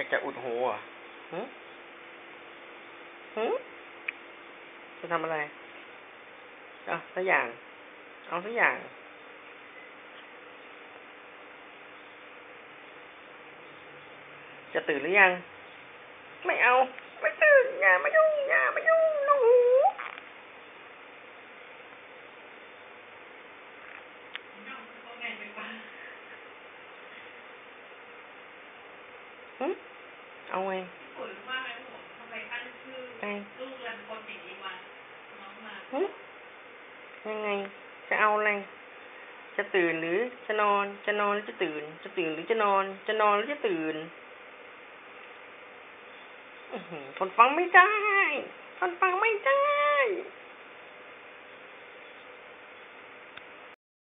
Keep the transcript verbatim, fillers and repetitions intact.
จะอุดหูอ่ะหืมหืมจะทำอะไรเอาสักอย่างเอาสักอย่างจะตื่นหรือยังไม่เอาไม่ตื่นอย่ามายุ่งอย่ามายุ่งหนูหืมเอาไงไปหืมยังไงจะเอาอะไรจะตื่นหรือจะนอนจะนอนหรือจะตื่นจะตื่นหรือจะนอนจะนอนหรือจะตื่นทนฟังไม่ได้ทนฟังไม่ได้